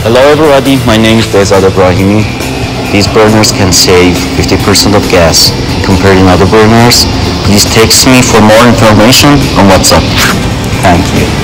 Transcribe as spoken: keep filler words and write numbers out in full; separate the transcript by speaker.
Speaker 1: Hello everybody, my name is Bezad Ibrahimi. These burners can save fifty percent of gas compared to other burners. Please text me for more information on WhatsApp. Thank you.